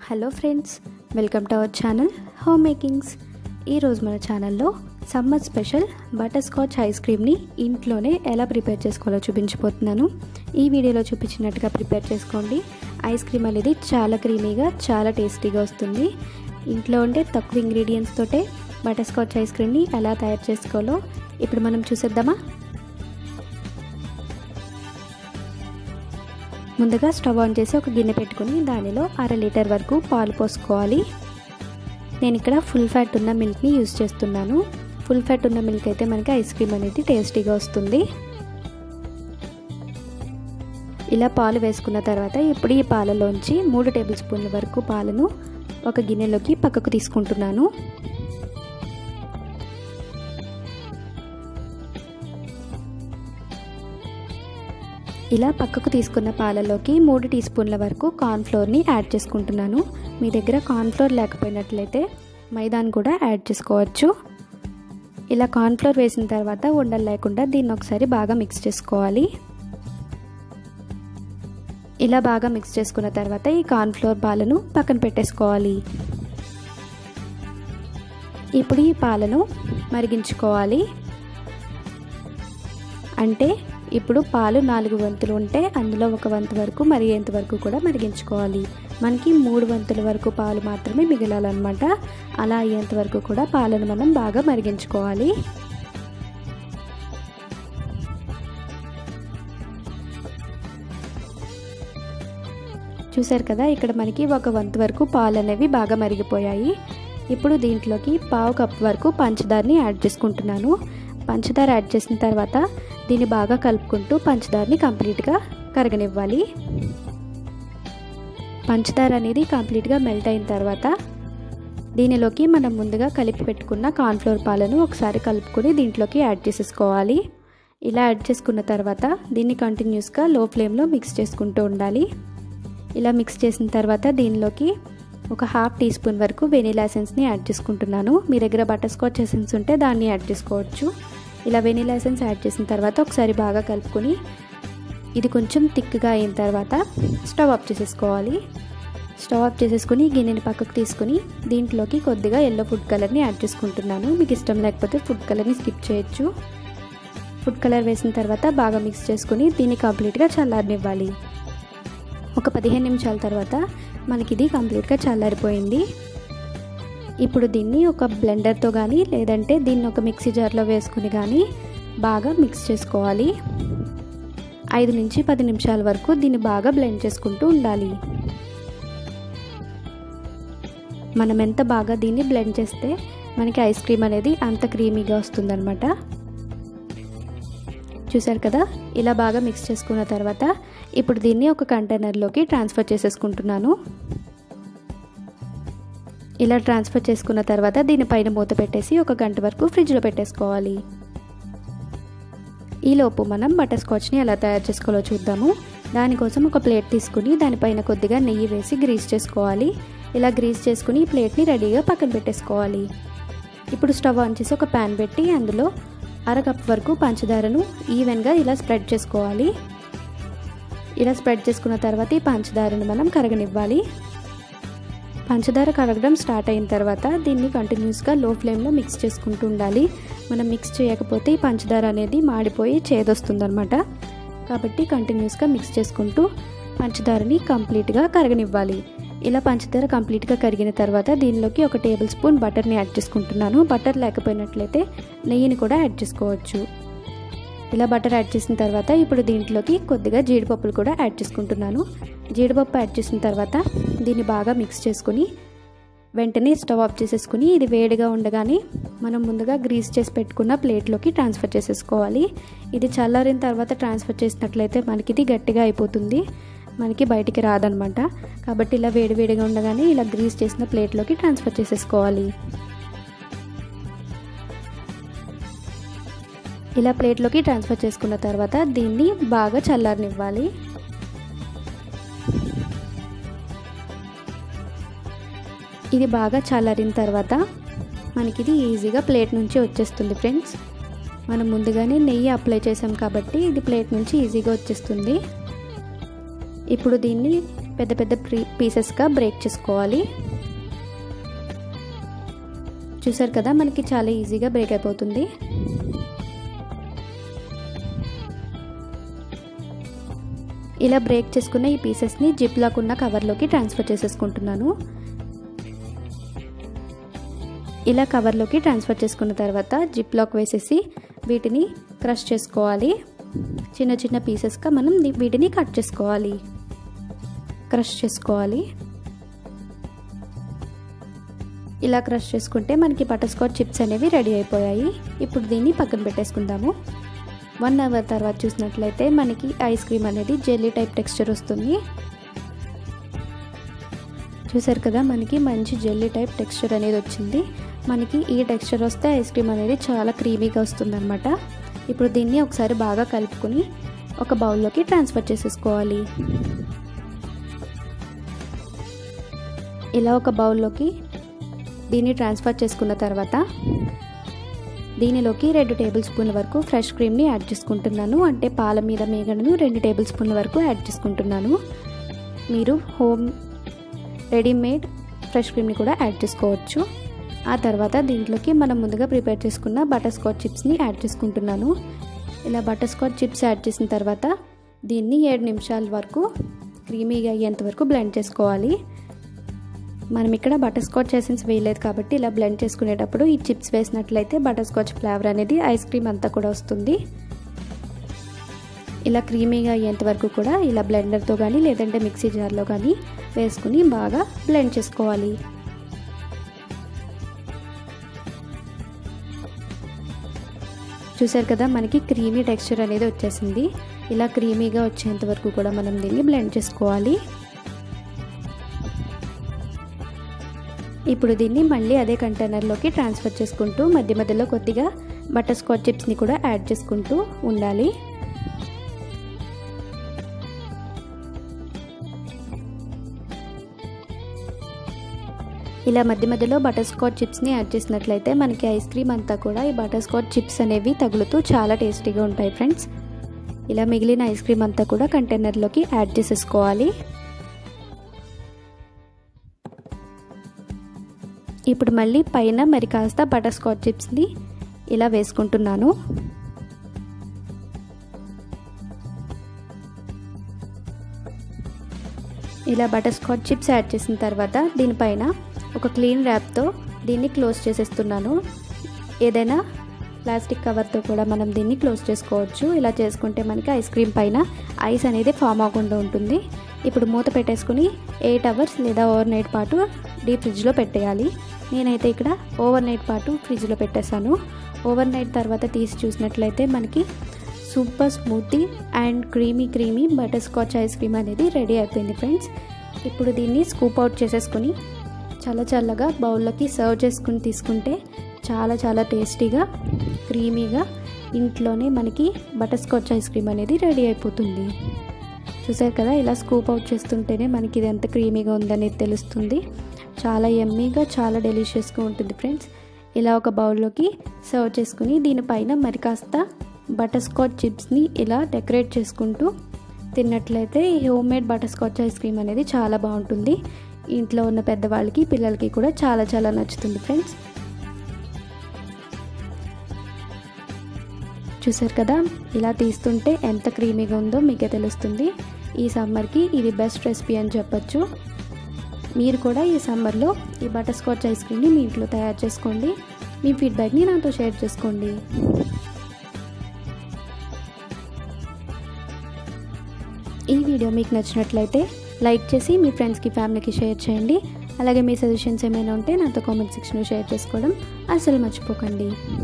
Hello friends, welcome to our channel home makings. ఈరోజు మన ఛానల్లో summer special butter scotch ice క్రీమ్ని ఇంట్లోనే ఎలా ప్రిపేర్ చేసుకోవాలో చూపించబోతున్నాను. ఈ వీడియోలో చూపించినట్టుగా ప్రిపేర్ చేసుకోండి. ఐస్ క్రీమ్ అనేది చాలా క్రీమీగా, చాలా టేస్టీగా వస్తుంది. ఇంట్లో ఉండే తక్కువ ఇంగ్రీడియంట్స్ తోటే బటర్ స్కాచ్ ఐస్ క్రీమ్ని ఎలా తయారు చేసుకోవాలో ఇప్పుడు మనం చూసేద్దామా. ముందుగా స్టవ్ ఆన్ చేసి ఒక గిన్నె పెట్టుకుని దానిలో 1/2 లీటర్ వరకు పాలు పోసుకోవాలి. నేను ఇక్కడ ఫుల్ ఫ్యాట్ ఉన్న మిల్క్ని యూజ్ చేస్తున్నాను. ఫుల్ ఫ్యాట్ ఉన్న మిల్క్ అయితే మనకి ఐస్ క్రీమ్ అనేది టేస్టీగా వస్తుంది. ఇలా పాలు వేసుకున్న తర్వాత ఇప్పుడు ఈ పాలలోంచి 3 టేబుల్ స్పూన్ల వరకు పాలను ఒక గిన్నెలోకి పక్కకు తీసుకుంటున్నాను. ఇలా పక్కకు తీసుకున్న పాలలోకి 3 టీ స్పూన్ల వరకు కార్న్ఫ్లోర్ని యాడ్ చేసుకుంటున్నాను. మీ దగ్గర కార్న్ఫ్లోర్ లేకపోయినట్లయితే మైదాను కూడా యాడ్ చేసుకోవచ్చు. ఇలా కార్న్ఫ్లోర్ వేసిన తర్వాత ఉండలు లేకుండా దీన్ని ఒకసారి బాగా మిక్స్ చేసుకోవాలి. ఇలా బాగా మిక్స్ చేసుకున్న తర్వాత ఈ కార్న్ఫ్లోర్ పాలను పక్కన పెట్టేసుకోవాలి. ఇప్పుడు ఈ పాలను మరిగించుకోవాలి. అంటే ఇప్పుడు పాలు 4 వంతులు ఉంటే అందులో 1 వంతు వరకు మరిగేంత వరకు కూడా మరిగించుకోవాలి. మనకి 3 వంతుల వరకు పాలు మాత్రమే మిగిలాలన్నమాట. అలా అయ్యేంత వరకు కూడా పాలను మనం బాగా మరిగించుకోవాలి. చూసారు కదా, ఇక్కడ మనకి 1 వంతు వరకు పాలు అనేవి బాగా మరిగిపోయాయి. ఇప్పుడు దీంట్లోకి 1/2 కప్ వరకు పంచదారని యాడ్ చేసుకుంటున్నాను. పంచదార యాడ్ చేసిన తర్వాత దీన్ని బాగా కలుపుకుంటూ పంచదారని కంప్లీట్గా కరగనివ్వాలి. పంచదార అనేది కంప్లీట్గా మెల్ట్ అయిన తర్వాత దీనిలోకి మనం ముందుగా కలిపి పెట్టుకున్న కార్న్ఫ్లోర్ పాలను ఒకసారి కలుపుకొని దీంట్లోకి యాడ్ చేసేసుకోవాలి. ఇలా యాడ్ చేసుకున్న తర్వాత దీన్ని కంటిన్యూస్గా లో ఫ్లేమ్లో మిక్స్ చేసుకుంటూ ఉండాలి. ఇలా మిక్స్ చేసిన తర్వాత దీనిలోకి ఒక 1/2 టీ స్పూన్ వరకు వెనీలా ఎసెన్స్ని యాడ్ చేసుకుంటున్నాను. మీ దగ్గర బటర్ స్కాచ్ ఎసెన్స్ ఉంటే దాన్ని యాడ్ చేసుకోవచ్చు. ఇలా వెనీలా ఎసెన్స్ యాడ్ చేసిన తర్వాత ఒకసారి బాగా కలుపుకొని ఇది కొంచెం థిక్గా అయిన తర్వాత స్టవ్ ఆఫ్ చేసేసుకోవాలి. స్టవ్ ఆఫ్ చేసేసుకుని గిన్నెని పక్కకు తీసుకుని దీంట్లోకి కొద్దిగా ఎల్లో ఫుడ్ కలర్ని యాడ్ చేసుకుంటున్నాను. మీకు ఇష్టం లేకపోతే ఫుడ్ కలర్ని స్కిప్ చేయొచ్చు. ఫుడ్ కలర్ వేసిన తర్వాత బాగా మిక్స్ చేసుకుని దీన్ని కంప్లీట్గా చల్లారనివ్వాలి. ఒక 15 నిమిషాల తర్వాత మనకి ఇది కంప్లీట్గా చల్లారిపోయింది. ఇప్పుడు దీన్ని ఒక బ్లెండర్తో కానీ లేదంటే దీన్ని ఒక మిక్సీ జార్లో వేసుకుని కానీ బాగా మిక్స్ చేసుకోవాలి. 5 నుంచి 10 నిమిషాల వరకు దీన్ని బాగా బ్లెండ్ చేసుకుంటూ ఉండాలి. మనం ఎంత బాగా దీన్ని బ్లెండ్ చేస్తే మనకి ఐస్ క్రీమ్ అనేది అంత క్రీమీగా వస్తుందన్నమాట. చూసారు కదా, ఇలా బాగా మిక్స్ చేసుకున్న తర్వాత ఇప్పుడు దీన్ని ఒక కంటైనర్లోకి ట్రాన్స్ఫర్ చేసేసుకుంటున్నాను. ఇలా ట్రాన్స్ఫర్ చేసుకున్న తర్వాత దీనిపైన మూత పెట్టేసి 1 గంట వరకు ఫ్రిడ్జ్లో పెట్టేసుకోవాలి. ఈలోపు మనం బటర్ స్కాచ్ని ఎలా తయారు చేసుకోవాలో చూద్దాము. దానికోసం ఒక ప్లేట్ తీసుకుని దానిపైన కొద్దిగా నెయ్యి వేసి గ్రీస్ చేసుకోవాలి. ఇలా గ్రీస్ చేసుకుని ప్లేట్ని రెడీగా పక్కన పెట్టేసుకోవాలి. ఇప్పుడు స్టవ్ ఆన్ చేసి ఒక ప్యాన్ పెట్టి అందులో 1/2 కప్ వరకు పంచదారను ఈవెన్గా ఇలా స్ప్రెడ్ చేసుకోవాలి. ఇలా స్ప్రెడ్ చేసుకున్న తర్వాత ఈ పంచదారను మనం కరగనివ్వాలి. పంచదార కరగడం స్టార్ట్ అయిన తర్వాత దీన్ని కంటిన్యూస్గా లో ఫ్లేమ్లో మిక్స్ చేసుకుంటూ ఉండాలి. మనం మిక్స్ చేయకపోతే ఈ పంచదార అనేది మాడిపోయి చేదొస్తుందన్నమాట. కాబట్టి కంటిన్యూస్గా మిక్స్ చేసుకుంటూ పంచదారని కంప్లీట్గా కరగనివ్వాలి. ఇలా పంచదార కంప్లీట్గా కరిగిన తర్వాత దీనిలోకి 1 టేబుల్ స్పూన్ బటర్ని యాడ్ చేసుకుంటున్నాను. బటర్ లేకపోయినట్లయితే నెయ్యిని కూడా యాడ్ చేసుకోవచ్చు. ఇలా బటర్ యాడ్ చేసిన తర్వాత ఇప్పుడు దీంట్లోకి కొద్దిగా జీడిపప్పులు కూడా యాడ్ చేసుకుంటున్నాను. జీడిపప్పు యాడ్ చేసిన తర్వాత దీన్ని బాగా మిక్స్ చేసుకుని వెంటనే స్టవ్ ఆఫ్ చేసేసుకుని ఇది వేడిగా ఉండగానే మనం ముందుగా గ్రీస్ చేసి పెట్టుకున్న ప్లేట్లోకి ట్రాన్స్ఫర్ చేసేసుకోవాలి. ఇది చల్లారిన తర్వాత ట్రాన్స్ఫర్ చేసినట్లయితే మనకి ఇది గట్టిగా అయిపోతుంది, మనకి బయటికి రాదనమాట. కాబట్టి ఇలా వేడివేడిగా ఉండగానే ఇలా గ్రీస్ చేసిన ప్లేట్లోకి ట్రాన్స్ఫర్ చేసేసుకోవాలి. ఇలా ప్లేట్లోకి ట్రాన్స్ఫర్ చేసుకున్న తర్వాత దీన్ని బాగా చల్లారనివ్వాలి. ఇది బాగా చల్లారిన తర్వాత మనకి ఇది ఈజీగా ప్లేట్ నుంచి వచ్చేస్తుంది ఫ్రెండ్స్. మనం ముందుగానే నెయ్యి అప్లై చేసాం కాబట్టి ఇది ప్లేట్ నుంచి ఈజీగా వచ్చేస్తుంది. ఇప్పుడు దీన్ని పెద్ద పెద్ద పీసెస్గా బ్రేక్ చేసుకోవాలి. చూసారు కదా, మనకి చాలా ఈజీగా బ్రేక్ అయిపోతుంది. ఇలా బ్రేక్ చేసుకున్న ఈ పీసెస్ని జిప్ లాక్ ఉన్న కవర్లోకి ట్రాన్స్ఫర్ చేసేసుకుంటున్నాను. ఇలా కవర్లోకి ట్రాన్స్ఫర్ చేసుకున్న తర్వాత జిప్ లాక్ వేసేసి వీటిని క్రష్ చేసుకోవాలి. చిన్న చిన్న పీసెస్గా మనం వీటిని కట్ చేసుకోవాలి, క్రష్ చేసుకోవాలి. ఇలా క్రష్ చేసుకుంటే మనకి బటర్ స్కాచ్ చిప్స్ అనేవి రెడీ అయిపోయాయి. ఇప్పుడు దీన్ని పక్కన పెట్టేసుకుందాము. 1 అవర్ తర్వాత చూసినట్లయితే మనకి ఐస్ క్రీమ్ అనేది జెల్లీ టైప్ టెక్స్చర్ వస్తుంది. చూసారు కదా, మనకి మంచి జెల్లీ టైప్ టెక్స్చర్ అనేది వచ్చింది. మనకి ఈ టెక్స్చర్ వస్తే ఐస్ క్రీమ్ అనేది చాలా క్రీమీగా వస్తుందన్నమాట. ఇప్పుడు దీన్ని ఒకసారి బాగా కలుపుకొని ఒక బౌల్లోకి ట్రాన్స్ఫర్ చేసేసుకోవాలి. ఇలా ఒక బౌల్లోకి దీన్ని ట్రాన్స్ఫర్ చేసుకున్న తర్వాత దీనిలోకి 2 టేబుల్ స్పూన్ల వరకు ఫ్రెష్ క్రీమ్ని యాడ్ చేసుకుంటున్నాను. అంటే పాల మీద మీగడను 2 టేబుల్ స్పూన్ల వరకు యాడ్ చేసుకుంటున్నాను. మీరు హోమ్ రెడీమేడ్ ఫ్రెష్ క్రీమ్ని కూడా యాడ్ చేసుకోవచ్చు. ఆ తర్వాత దీంట్లోకి మనం ముందుగా ప్రిపేర్ చేసుకున్న బటర్ స్కాచ్ చిప్స్ని యాడ్ చేసుకుంటున్నాను. ఇలా బటర్ స్కాచ్ చిప్స్ యాడ్ చేసిన తర్వాత దీన్ని 7 నిమిషాల వరకు క్రీమీగా అయ్యేంత వరకు బ్లెండ్ చేసుకోవాలి. మనం ఇక్కడ బటర్ స్కాచ్ ఎసెన్స్ వేయలేదు కాబట్టి ఇలా బ్లెండ్ చేసుకునేటప్పుడు ఈ చిప్స్ వేసినట్లయితే బటర్ స్కాచ్ ఫ్లేవర్ అనేది ఐస్ క్రీమ్ అంతా కూడా వస్తుంది. ఇలా క్రీమీగా అయ్యేంత వరకు కూడా ఇలా బ్లెండర్తో కానీ లేదంటే మిక్సీ జార్లో కానీ వేసుకుని బాగా బ్లెండ్ చేసుకోవాలి. చూసారు కదా, మనకి క్రీమీ టెక్స్చర్ అనేది వచ్చేసింది. ఇలా క్రీమీగా వచ్చేంత వరకు కూడా మనం దీన్ని బ్లెండ్ చేసుకోవాలి. ఇప్పుడు దీన్ని మళ్ళీ అదే కంటైనర్లోకి ట్రాన్స్ఫర్ చేసుకుంటూ మధ్య మధ్యలో కొద్దిగా బటర్ స్కాచ్ చిప్స్ని కూడా యాడ్ చేసుకుంటూ ఉండాలి. ఇలా మధ్య మధ్యలో బటర్ స్కాచ్ చిప్స్ని యాడ్ చేసినట్లయితే మనకి ఐస్ క్రీమ్ అంతా కూడా ఈ బటర్ స్కాచ్ చిప్స్ అనేవి తగులుతూ చాలా టేస్టీగా ఉంటాయి ఫ్రెండ్స్. ఇలా మిగిలిన ఐస్ క్రీమ్ అంతా కూడా కంటైనర్లోకి యాడ్ చేసేసుకోవాలి. ఇప్పుడు మళ్ళీ పైన మరి కాస్త బటర్ స్కాచ్ చిప్స్ని ఇలా వేసుకుంటున్నాను. ఇలా బటర్ స్కాచ్ చిప్స్ యాడ్ చేసిన తర్వాత దీనిపైన ఒక క్లీన్ ర్యాప్తో దీన్ని క్లోజ్ చేసేస్తున్నాను. ఏదైనా ప్లాస్టిక్ కవర్తో కూడా మనం దీన్ని క్లోజ్ చేసుకోవచ్చు. ఇలా చేసుకుంటే మనకి ఐస్ క్రీమ్ పైన ఐస్ అనేది ఫామ్ అవ్వకుండా ఉంటుంది. ఇప్పుడు మూత పెట్టేసుకుని 8 అవర్స్ లేదా ఓవర్ నైట్ పాటు డీప్ ఫ్రిడ్జ్లో పెట్టేయాలి. నేనైతే ఇక్కడ ఓవర్ నైట్ పాటు ఫ్రిడ్జ్లో పెట్టేశాను. ఓవర్ నైట్ తర్వాత తీసి చూసినట్లయితే మనకి super smoothie and creamy butter scotch ice cream అనేది రెడీ అయిపోయింది ఫ్రెండ్స్. ఇప్పుడు దీన్ని స్కూప్ అవుట్ చేసేసుకొని చల్లగా బౌల్లోకి సర్వ్ చేసుకుని తీసుకుంటే చాలా టేస్టీగా క్రీమీగా ఇంట్లోనే మనకి బటర్ స్కాచ్ ఐస్ క్రీమ్ అనేది రెడీ అయిపోతుంది. చూసారు కదా, ఇలా స్కూప్ అవుట్ చేస్తుంటేనే మనకి ఇది ఎంత క్రీమీగా ఉందనేది తెలుస్తుంది. చాలా యమ్మీగా చాలా డెలిషియస్గా ఉంటుంది ఫ్రెండ్స్. ఇలా ఒక బౌల్లోకి సర్వ్ చేసుకుని దీనిపైన మరి కాస్త బటర్ స్కాచ్ చిప్స్ని ఇలా డెకరేట్ చేసుకుంటూ తిన్నట్లయితే ఈ homemade butter scotch ice cream అనేది చాలా బాగుంటుంది. ఇంట్లో ఉన్న పెద్దవాళ్ళకి పిల్లలకి కూడా చాలా నచ్చుతుంది ఫ్రెండ్స్. చూసారు కదా, ఇలా తీస్తుంటే ఎంత క్రీమీగా ఉందో మీకే తెలుస్తుంది. ఈ సమ్మర్కి ఇది బెస్ట్ రెసిపీ అని చెప్పొచ్చు. మీరు కూడా ఈ సమ్మర్లో ఈ బటర్ స్కాచ్ ఐస్ క్రీమ్ని మీ ఇంట్లో తయారు చేసుకోండి. మీ ఫీడ్బ్యాక్ని నాతో షేర్ చేసుకోండి. ఈ వీడియో మీకు నచ్చినట్లయితే లైక్ చేసి మీ ఫ్రెండ్స్కి ఫ్యామిలీకి షేర్ చేయండి. అలాగే మీ సజెషన్స్ ఏమైనా ఉంటే నాతో కామెంట్ సెక్షన్లో షేర్ చేసుకోవడం అసలు మర్చిపోకండి.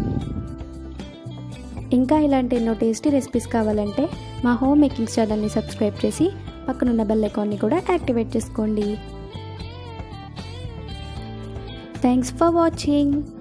ఇంకా ఇలాంటి ఎన్నో టేస్టీ రెసిపీస్ కావాలంటే మా హోమ్ మేకింగ్ ఛానల్ని సబ్స్క్రైబ్ చేసి పక్కనున్న బెల్ ఐకాన్ని కూడా యాక్టివేట్ చేసుకోండి. Thanks for watching.